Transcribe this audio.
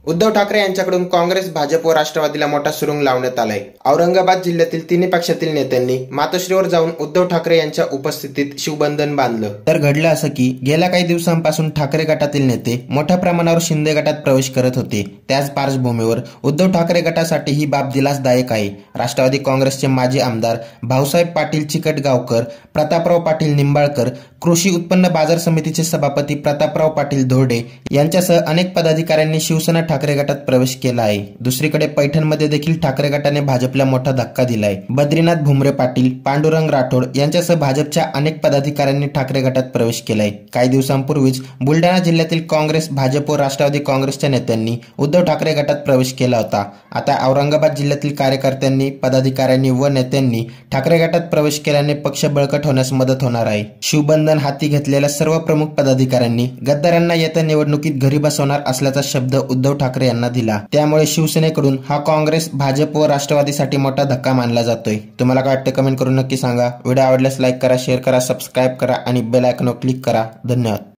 उद्धव ठाकरे यांच्याकडून काँग्रेस, भाजप व राष्ट्रवादीला मोठा सुरुंग लावण्यात आलाय। औरंगाबाद जिल्ह्यातील तिन्ही पक्षातील नेत्यांनी मातोश्रीवर जाऊन उद्धव ठाकरे यांच्या उपस्थितीत शिवबंधन बांधलं। तर घडलं असं की गेल्या काही दिवसांपासून ठाकरे गटातील नेते मोठ्या प्रमाणावर शिंदे गटात प्रवेश करत होते। त्याच पार्श्वभूमीवर उद्धव ठाकरे गटासाठी ही बाब दिलासदायक आहे। राष्ट्रवादी काँग्रेसचे माजी आमदार भाऊसाहेब पाटील चिकटगावकर, प्रतापराव पाटील निंबाळकर, कृषी उत्पन्न बाजार समितीचे सभापती प्रतापराव पाटील धोरडे यांच्यासह अनेक पदाधिकाऱ्यांनी शिवसेना ठाकरे गटात प्रवेश केला आहे। दुसरीकडे पैठणमध्ये देखील ठाकरे गटाने भाजपला मोठा धक्का दिलाय। बद्रीनाथ भुमरे पाटील, पांडुरंग राठोड यांच्यासह भाजपच्या अनेक पदाधिकाऱ्यांनी ठाकरे गटात प्रवेश केलाय। काही दिवसांपूर्वीच बुलढाणा जिल्ह्यातील काँग्रेस, भाजप व राष्ट्रवादी काँग्रेसच्या नेत्यांनी उद्धव ठाकरे गटात प्रवेश केला होता। आता औरंगाबाद जिल्ह्यातील कार्यकर्त्यांनी, पदाधिकाऱ्यांनी व नेत्यांनी ठाकरे गटात प्रवेश केल्याने पक्ष बळकट होण्यास मदत होणार आहे। शिवबंधन हाती घेतलेल्या सर्व प्रमुख पदाधिकाऱ्यांनी गद्दारांना येत्या निवडणुकीत घरी बसवणार असल्याचा शब्द उद्धव ठाकरे यांना दिला। त्यामुळे शिवसेनेकडून हा काँग्रेस, भाजप व राष्ट्रवादीसाठी मोठा धक्का मानला जातोय। तुम्हाला काय वाटतं कमेंट करून नक्की सांगा। व्हिडिओ आवडल्यास लाईक करा, शेअर करा, सबस्क्राईब करा आणि बेल आयकॉनवर क्लिक करा। धन्यवाद।